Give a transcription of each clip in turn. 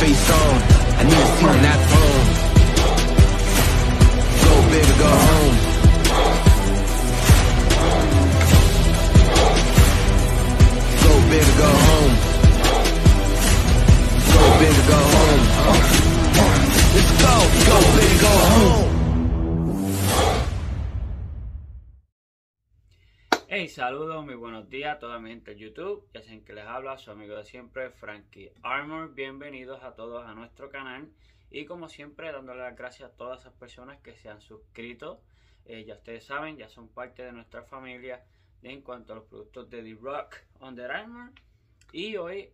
face on. I need to see on that phone. Go big or go home. Go big or go home. Go big or go home. Let's go. Go big or go home. Hey, saludos, muy buenos días a toda mi gente de YouTube. Ya saben que les habla su amigo de siempre, Frankie Armor. Bienvenidos a todos a nuestro canal. Y como siempre, dándole las gracias a todas esas personas que se han suscrito. Ya ustedes saben, ya son parte de nuestra familia en cuanto a los productos de The Rock Under Armour. Y hoy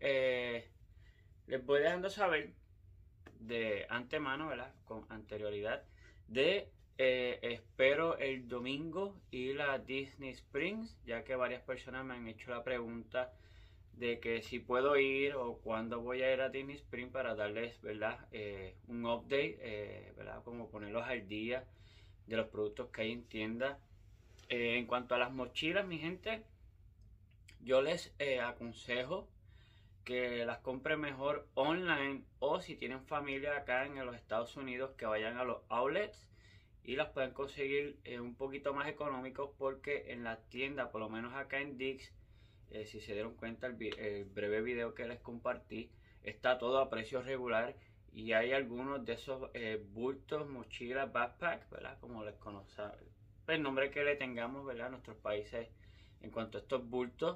les voy dejando saber de antemano, ¿verdad? Con anterioridad, de espero el domingo ir a Disney Springs, ya que varias personas me han hecho la pregunta de que si puedo ir o cuándo voy a ir a Disney Springs para darles, ¿verdad? Un update, ¿verdad? Como ponerlos al día de los productos que hay en tienda. En cuanto a las mochilas, mi gente, yo les aconsejo que las compren mejor online, o si tienen familia acá en los Estados Unidos, que vayan a los outlets y las pueden conseguir un poquito más económicos, porque en la tienda, por lo menos acá en Dick's, si se dieron cuenta el breve video que les compartí, está todo a precio regular, y hay algunos de esos bultos, mochilas, backpack, ¿verdad? Como les conocen, el nombre que le tengamos, ¿verdad? En nuestros países, en cuanto a estos bultos,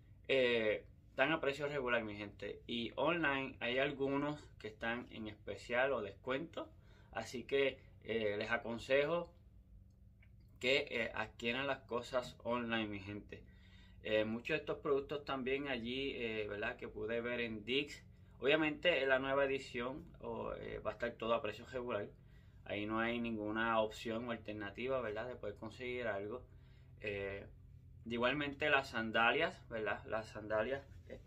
están a precio regular, mi gente. Y online hay algunos que están en especial o descuento, así que les aconsejo que adquieran las cosas online, mi gente. Muchos de estos productos también allí, ¿verdad? Que pude ver en Dick's. Obviamente en la nueva edición va a estar todo a precio regular. Ahí no hay ninguna opción o alternativa, ¿verdad? De poder conseguir algo. Igualmente las sandalias, ¿verdad? Las sandalias.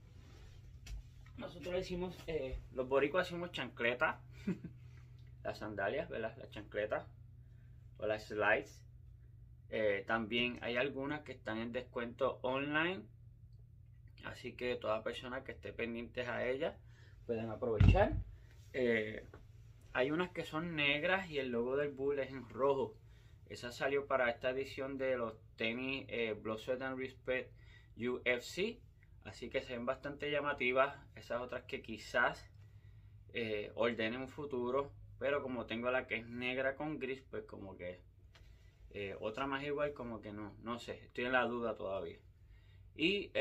Nosotros decimos, los boricuas decimos chancleta. Las sandalias, ¿verdad? Las chancletas o las slides. También hay algunas que están en descuento online, así que toda persona que esté pendiente a ellas pueden aprovechar. Hay unas que son negras y el logo del Bull es en rojo. Esa salió para esta edición de los tenis Blood, Sweat and Respect UFC, así que se ven bastante llamativas. Esas otras que quizás ordene en un futuro, pero como tengo la que es negra con gris, pues como que otra más igual, como que no sé, estoy en la duda todavía. Y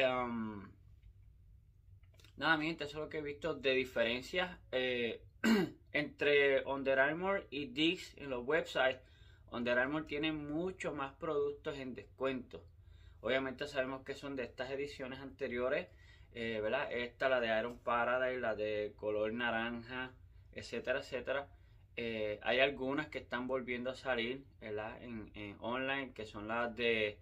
nada, mi gente, eso es lo que he visto de diferencias entre Under Armour y Dick's en los websites. Under Armour tiene mucho más productos en descuento. Obviamente sabemos que son de estas ediciones anteriores, ¿verdad? Esta, la de Iron Paradise, la de color naranja, etcétera, etcétera. Hay algunas que están volviendo a salir, ¿verdad? En online, que son las de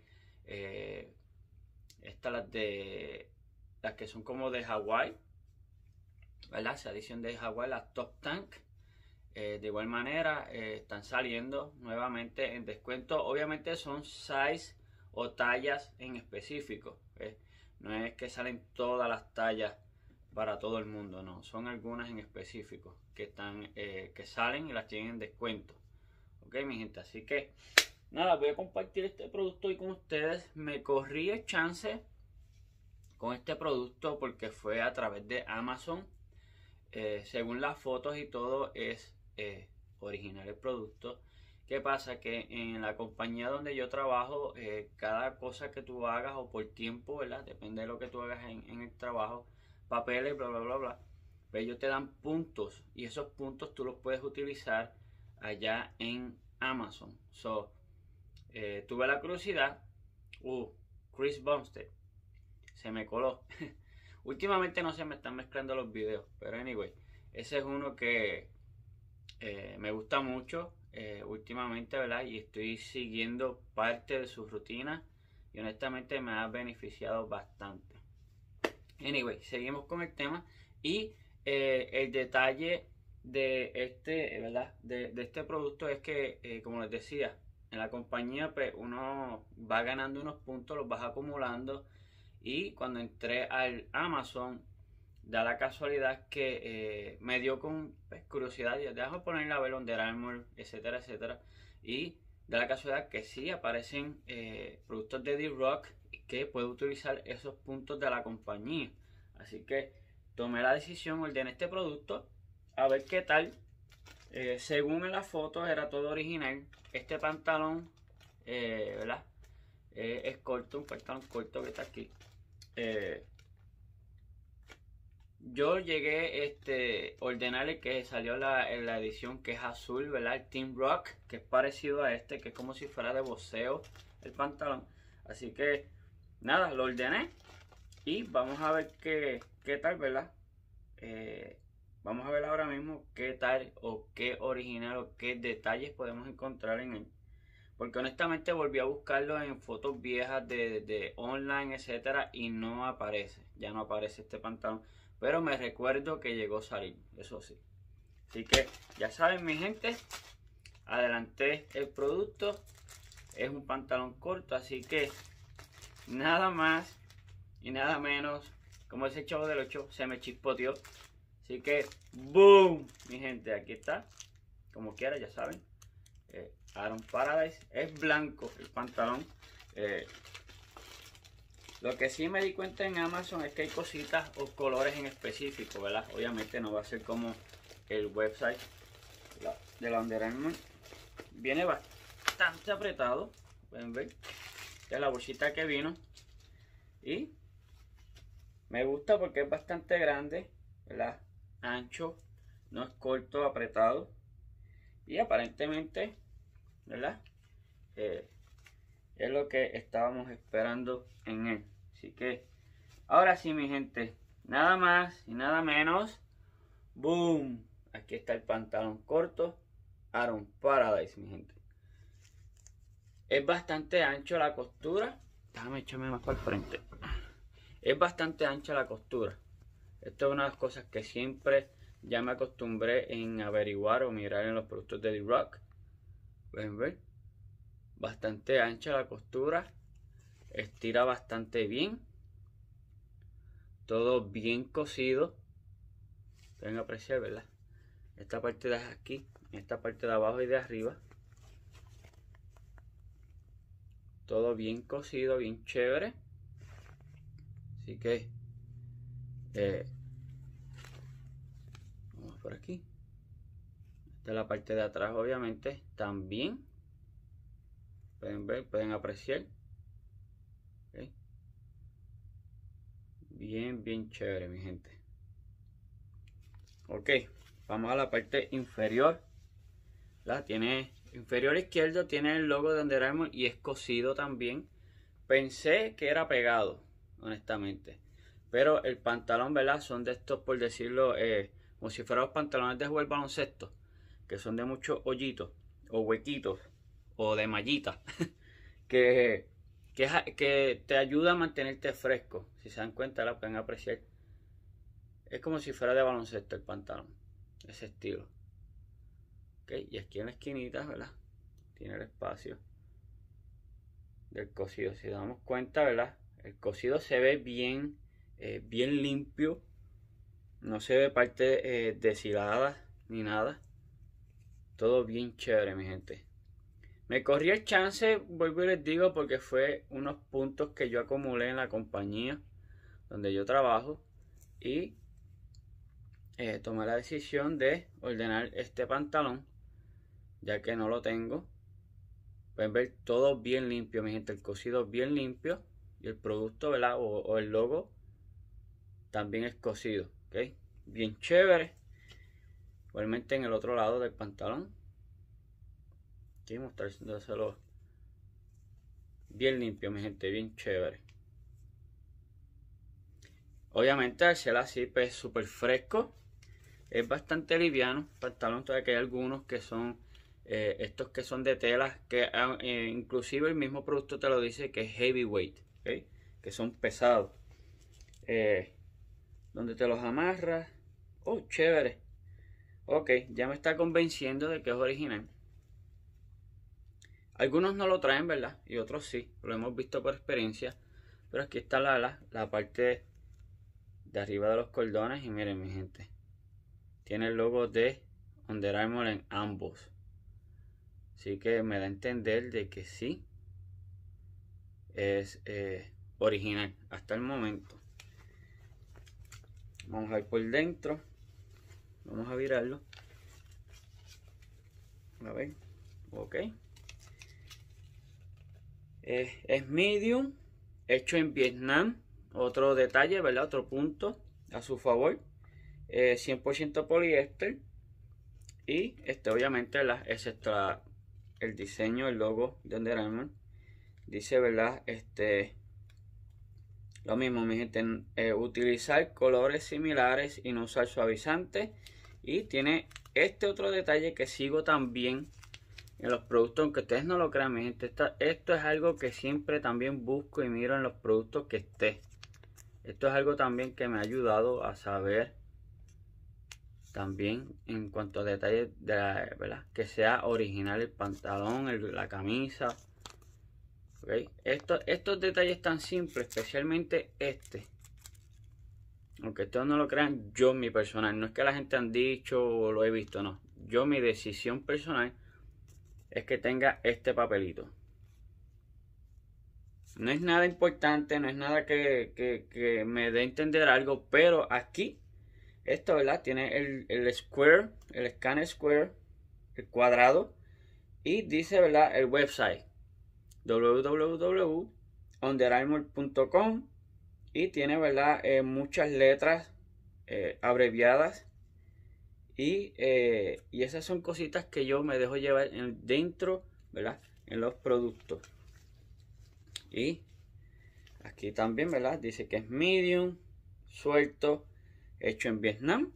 las que son como de Hawái, ¿verdad? Esa edición de Hawái, las Top Tank. De igual manera están saliendo nuevamente en descuento. Obviamente son size o tallas en específico, no es que salen todas las tallas para todo el mundo, no, son algunas en específico que están que salen y las tienen en descuento. Ok, mi gente, así que nada, voy a compartir este producto hoy con ustedes. Me corrí el chance con este producto porque fue a través de Amazon. Según las fotos y todo es original el producto. ¿Qué pasa? Que en la compañía donde yo trabajo, cada cosa que tú hagas o por tiempo, ¿verdad? Depende de lo que tú hagas en el trabajo, papeles, bla, bla, bla, bla. Pero ellos te dan puntos y esos puntos tú los puedes utilizar allá en Amazon. So, tuve la curiosidad. Chris Bumstead se me coló. Últimamente no se me están mezclando los videos, pero anyway, ese es uno que me gusta mucho últimamente, ¿verdad? Y estoy siguiendo parte de su rutina y honestamente me ha beneficiado bastante. Anyway, seguimos con el tema y el detalle de este, ¿verdad? De este producto es que, como les decía, en la compañía pues uno va ganando unos puntos, los vas acumulando, y cuando entré al Amazon da la casualidad que me dio con curiosidad, déjame ponerle a ver Under Armour, etcétera, etcétera, y da la casualidad que sí aparecen productos de D-Rock que puedo utilizar esos puntos de la compañía. Así que tomé la decisión, ordené este producto, a ver qué tal. Según en la foto era todo original. Este pantalón, ¿verdad? Es corto, un pantalón corto que está aquí. Yo llegué a ordenar el que salió en la edición que es azul, ¿verdad? El Team Rock, que es parecido a este, que es como si fuera de boxeo el pantalón. Así que nada, lo ordené y vamos a ver qué tal, ¿verdad? Vamos a ver ahora mismo qué tal o qué original o qué detalles podemos encontrar en él. Porque honestamente volví a buscarlo en fotos viejas de online, etcétera, y no aparece. Ya no aparece este pantalón. Pero me recuerdo que llegó a salir, eso sí. Así que ya saben, mi gente, adelanté el producto. Es un pantalón corto, así que nada más y nada menos. Como ese Chavo del 8, se me chispoteó. Así que, ¡boom! Mi gente, aquí está. Como quiera, ya saben. Iron Paradise. Es blanco el pantalón. Lo que sí me di cuenta en Amazon es que hay cositas o colores en específico, ¿verdad? Obviamente no va a ser como el website de la Under Armour. Viene bastante apretado. Pueden ver. Esta es la bolsita que vino. Y me gusta porque es bastante grande, ¿verdad? Ancho. No es corto, apretado. Y aparentemente, ¿verdad? Es lo que estábamos esperando en él. Así que ahora sí, mi gente, nada más y nada menos. ¡Boom! Aquí está el pantalón corto Iron Paradise, mi gente. Es bastante ancho la costura. Déjame echarme más para el frente. Es bastante ancha la costura. Esto es una de las cosas que siempre ya me acostumbré en averiguar o mirar en los productos de D-Rock. Pueden ver. Bastante ancha la costura. Estira bastante bien. Todo bien cosido. Pueden apreciar, ¿verdad? Esta parte de aquí, esta parte de abajo y de arriba. Todo bien cosido, bien chévere. Así que vamos por aquí. Esta es la parte de atrás, obviamente. También pueden ver, pueden apreciar. ¿Okay? Bien chévere, mi gente. Ok, vamos a la parte inferior. Tiene inferior izquierdo, tiene el logo de Under Armour y es cosido también. Pensé que era pegado, honestamente. Pero el pantalón, ¿verdad? Son de estos, por decirlo, como si fueran los pantalones de jugar baloncesto, que son de muchos hoyitos o huequitos o de mallita que te ayuda a mantenerte fresco. Si se dan cuenta, la pueden apreciar. Es como si fuera de baloncesto el pantalón, ese estilo. Okay, y aquí en la esquinita, ¿verdad? Tiene el espacio del cosido. Si nos damos cuenta, ¿verdad? El cosido se ve bien, bien limpio. No se ve parte deshilada ni nada. Todo bien chévere, mi gente. Me corrí el chance, vuelvo y les digo, porque fue unos puntos que yo acumulé en la compañía donde yo trabajo. Y tomé la decisión de ordenar este pantalón, ya que no lo tengo. Pueden ver todo bien limpio, mi gente. El cosido bien limpio. Y el producto, ¿verdad? O el logo también es cosido. ¿Ok? Bien chévere. Igualmente en el otro lado del pantalón. Aquí mostrándoselo. Bien limpio, mi gente. Bien chévere. Obviamente al ser así, pues súper fresco. Es bastante liviano. Pantalón, todavía que hay algunos que son estos que son de tela, que inclusive el mismo producto te lo dice que es heavyweight, ¿okay? Que son pesados, donde te los amarras. Oh, chévere. Ok, ya me está convenciendo de que es original. Algunos no lo traen, ¿verdad? Y otros sí, lo hemos visto por experiencia. Pero aquí está la parte de arriba de los cordones. Y miren, mi gente, tiene el logo de Under Armour en ambos. Así que me da a entender de que sí es original hasta el momento. Vamos a ir por dentro. Vamos a virarlo. A ver. Ok. Es medium. Hecho en Vietnam. Otro detalle, ¿verdad? Otro punto a su favor. 100% poliéster. Y obviamente es el diseño, el logo de Under Armour. Dice, ¿verdad? Lo mismo, mi gente, utilizar colores similares y no usar suavizantes. Y tiene este otro detalle que sigo también en los productos, aunque ustedes no lo crean, mi gente. Esto es algo que siempre también busco y miro en los productos que esté. Esto es algo también que me ha ayudado a saber también en cuanto a detalles de ¿verdad? Que sea original el pantalón, la camisa. Okay. Estos detalles tan simples, especialmente aunque ustedes no lo crean, yo mi personal, no es que la gente han dicho o lo he visto, no, yo mi decisión personal es que tenga este papelito. No es nada importante, no es nada que me dé a entender algo, pero aquí esto, ¿verdad? Tiene el square, el scanner square, el cuadrado, y dice, ¿verdad? El website www.underarmour.com, y tiene, ¿verdad? Muchas letras abreviadas, y esas son cositas que yo me dejo llevar dentro, ¿verdad? En los productos. Y aquí también, ¿verdad? Dice que es medium, suelto, hecho en Vietnam,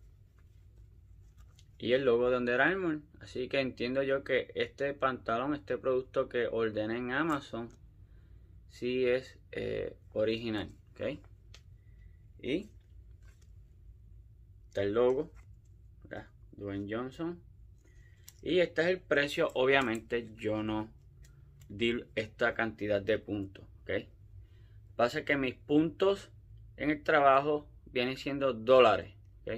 y el logo de Under Armour. Así que entiendo yo que este pantalón, este producto que ordené en Amazon, sí es original. ¿Ok? Y está el logo, ¿verdad? Dwayne Johnson. Y este es el precio. Obviamente yo no di esta cantidad de puntos. ¿Ok? Pasa que mis puntos en el trabajo vienen siendo dólares. ¿Ok?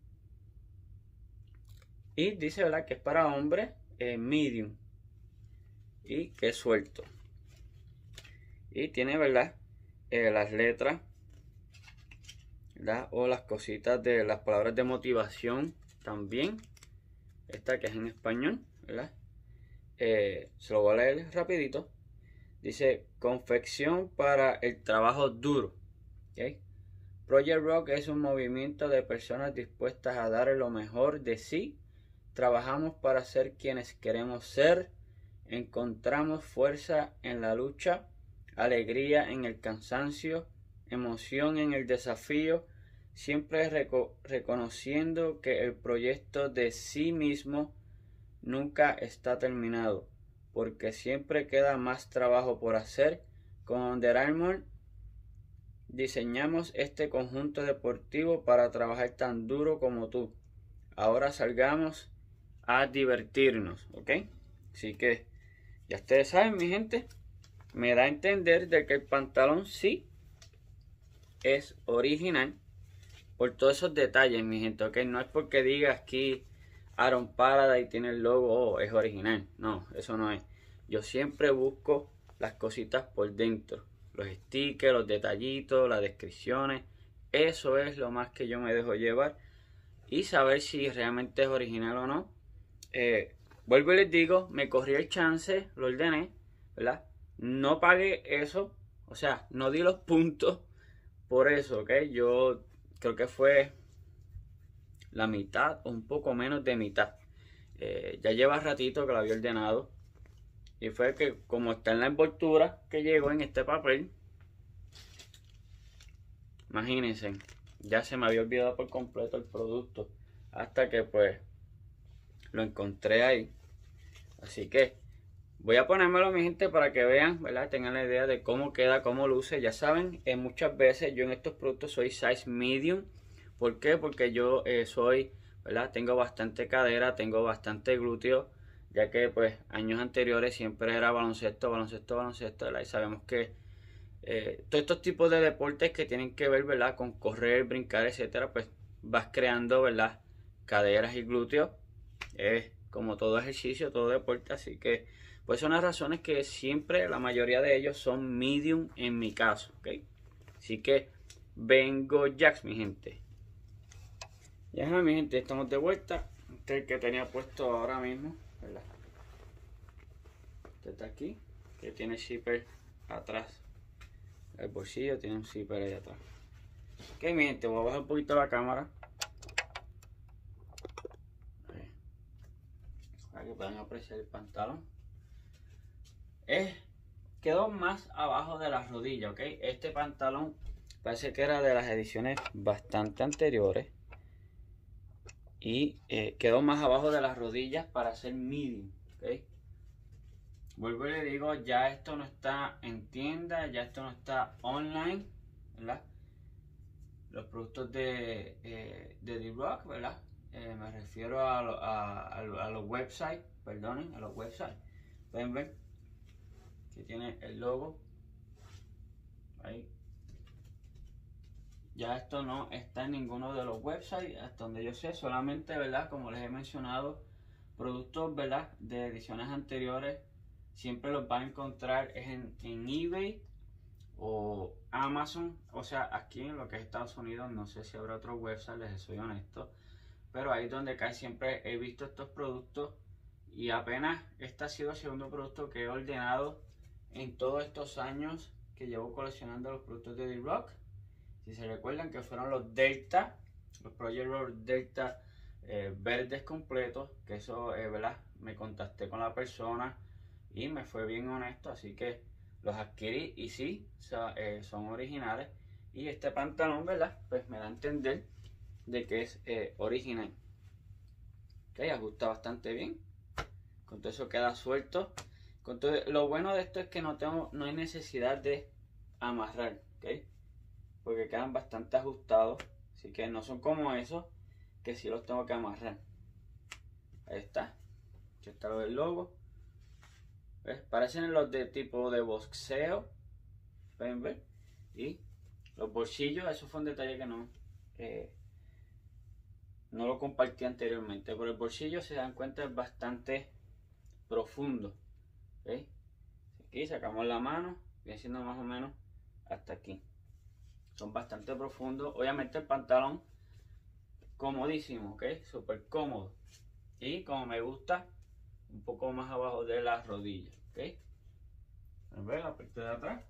Y dice, ¿verdad? Que es para hombres medium. Y que es suelto. Y tiene, ¿verdad? Las letras, ¿verdad? O las cositas de las palabras de motivación también. Esta que es en español, ¿verdad? Se lo voy a leer rapidito. Dice, confección para el trabajo duro. ¿Okay? Project Rock es un movimiento de personas dispuestas a dar lo mejor de sí. Trabajamos para ser quienes queremos ser. Encontramos fuerza en la lucha, alegría en el cansancio, emoción en el desafío, siempre reconociendo que el proyecto de sí mismo nunca está terminado, porque siempre queda más trabajo por hacer. Con Under Armour diseñamos este conjunto deportivo para trabajar tan duro como tú. Ahora salgamos a divertirnos, ¿ok? Así que ya ustedes saben, mi gente, me da a entender de que el pantalón sí es original por todos esos detalles, mi gente, ¿ok? No es porque diga aquí Aaron Paradise tiene el logo, es original. No, eso no es. Yo siempre busco las cositas por dentro. Los stickers, los detallitos, las descripciones. Eso es lo más que yo me dejo llevar. Y saber si realmente es original o no. Vuelvo y les digo, me corrí el chance, lo ordené, ¿verdad? No pagué eso, o sea, no di los puntos por eso, ¿ok? Yo creo que fue la mitad o un poco menos de mitad. Ya lleva ratito que lo había ordenado. Y fue que como está en la envoltura que llegó en este papel, imagínense, ya se me había olvidado por completo el producto. Hasta que pues lo encontré ahí. Así que voy a ponérmelo, mi gente, para que vean, ¿verdad? Tengan la idea de cómo queda, cómo luce. Ya saben, muchas veces yo en estos productos soy size medium. ¿Por qué? Porque yo soy, ¿verdad? Tengo bastante cadera, tengo bastante glúteo, ya que pues años anteriores siempre era baloncesto, ¿verdad? Y sabemos que todos estos tipos de deportes que tienen que ver, ¿verdad?, con correr, brincar, etcétera, pues vas creando, ¿verdad?, caderas y glúteos. Como todo ejercicio, todo deporte, así que pues son las razones que siempre la mayoría de ellos son medium en mi caso, ¿ok? Así que vengo Jacks, mi gente. Ya, mi gente, estamos de vuelta. Este es el que tenía puesto ahora mismo, ¿verdad? Este está aquí, que tiene el zipper atrás. El bolsillo tiene un zipper ahí atrás. Ok, mi gente, voy a bajar un poquito la cámara para que puedan apreciar el pantalón. Quedó más abajo de las rodillas, ok. Este pantalón parece que era de las ediciones bastante anteriores y quedó más abajo de las rodillas para hacer medium, ok. Vuelvo y le digo, ya esto no está en tienda, ya esto no está online, ¿verdad? Los productos de D-Rock, ¿verdad? Me refiero a los websites, perdonen, a los websites. Pueden ver que tiene el logo ahí. Ya esto no está en ninguno de los websites, hasta donde yo sé, solamente, ¿verdad?, como les he mencionado, productos, ¿verdad?, de ediciones anteriores, siempre los van a encontrar en eBay o Amazon. O sea, aquí en lo que es Estados Unidos, no sé si habrá otro website, les soy honesto, pero ahí donde cae siempre he visto estos productos, y apenas este ha sido el segundo producto que he ordenado en todos estos años que llevo coleccionando los productos de D-Rock. Si se recuerdan, que fueron los Delta, los Project Road Delta verdes completos, que eso, ¿verdad?, me contacté con la persona y me fue bien honesto, así que los adquirí y sí, son originales. Y este pantalón, ¿verdad?, pues me da a entender de que es original. Ok, ajusta bastante bien, con todo eso queda suelto. Con todo, lo bueno de esto es que no hay necesidad de amarrar, ¿ok?, porque quedan bastante ajustados, así que no son como esos que sí los tengo que amarrar. Ahí está, aquí está lo del logo. ¿Ves? Parecen los de tipo de boxeo, pueden ver. Y los bolsillos, eso fue un detalle que no lo compartí anteriormente, pero el bolsillo, se dan cuenta, es bastante profundo. ¿Okay? Aquí sacamos la mano, viene siendo más o menos hasta aquí. Son bastante profundos. Obviamente el pantalón comodísimo, ¿ok? Súper cómodo. Y como me gusta, un poco más abajo de las rodillas, ¿ok? ¿Ven la parte de atrás?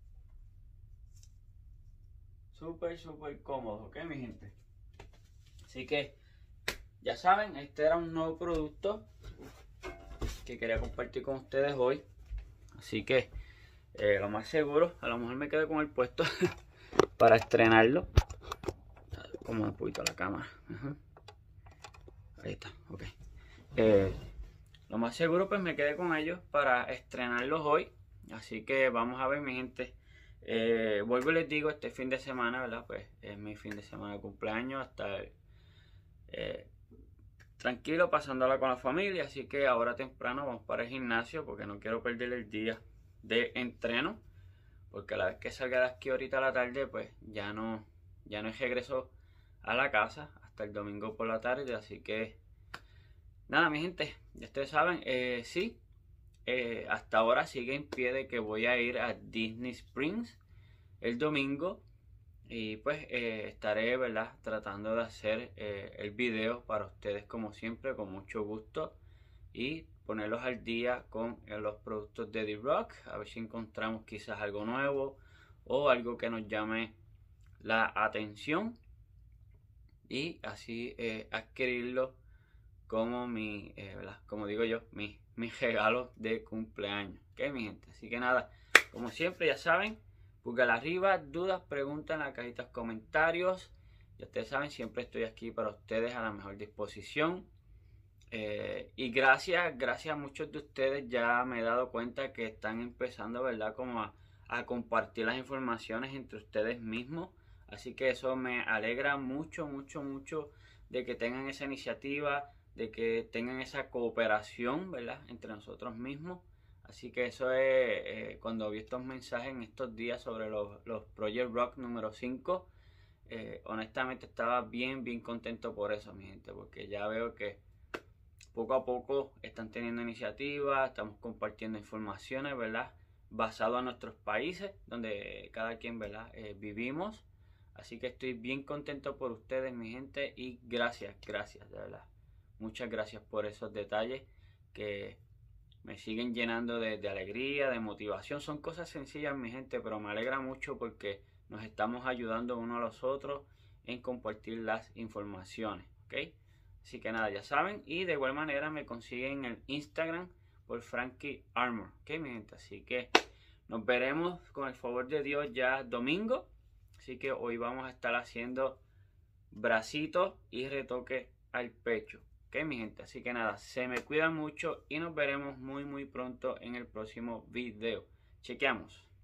Súper cómodo, ¿ok, mi gente? Así que, ya saben, este era un nuevo producto que quería compartir con ustedes hoy. Así que, lo más seguro, a lo mejor me quedé con el puesto para estrenarlo. Como un poquito la cámara. Ahí está, ok. Lo más seguro, pues me quedé con ellos para estrenarlos hoy. Así que vamos a ver, mi gente. Vuelvo y les digo, este fin de semana, ¿verdad? Pues es mi fin de semana de cumpleaños. Hasta tranquilo, pasándola con la familia. Así que ahora temprano vamos para el gimnasio, porque no quiero perder el día de entreno. Porque a la vez que salga de aquí ahorita a la tarde, pues ya no regreso a la casa hasta el domingo por la tarde. Así que nada, mi gente, ya ustedes saben, sí, hasta ahora sigue en pie de que voy a ir a Disney Springs el domingo. Y pues estaré, ¿verdad?, tratando de hacer el video para ustedes, como siempre, con mucho gusto, y ponerlos al día con los productos de D-Rock, a ver si encontramos quizás algo nuevo o algo que nos llame la atención, y así adquirirlo como como digo yo, mi regalo de cumpleaños. Ok, mi gente, así que nada, como siempre, ya saben, pulgar arriba, dudas, preguntas en la cajita de comentarios. Ya ustedes saben, siempre estoy aquí para ustedes a la mejor disposición. Y gracias a muchos de ustedes, ya me he dado cuenta que están empezando, ¿verdad?, como a compartir las informaciones entre ustedes mismos. Así que eso me alegra mucho de que tengan esa iniciativa, de que tengan esa cooperación, ¿verdad?, entre nosotros mismos. Así que eso es, cuando vi estos mensajes en estos días sobre los Project Rock número 5, honestamente estaba bien contento por eso, mi gente, porque ya veo que poco a poco están teniendo iniciativas, estamos compartiendo informaciones, ¿verdad? Basado en nuestros países, donde cada quien, ¿verdad? Vivimos. Así que estoy bien contento por ustedes, mi gente, y gracias, de verdad. Muchas gracias por esos detalles que me siguen llenando de alegría, de motivación. Son cosas sencillas, mi gente, pero me alegra mucho porque nos estamos ayudando unos a los otros en compartir las informaciones, ¿ok? Así que nada, ya saben. Y de igual manera me consiguen en el Instagram por Frankie Armor, ¿ok, mi gente? Así que nos veremos con el favor de Dios ya domingo. Así que hoy vamos a estar haciendo bracitos y retoque al pecho. Ok, mi gente. Así que nada, se me cuidan mucho y nos veremos muy pronto en el próximo video. Chequeamos.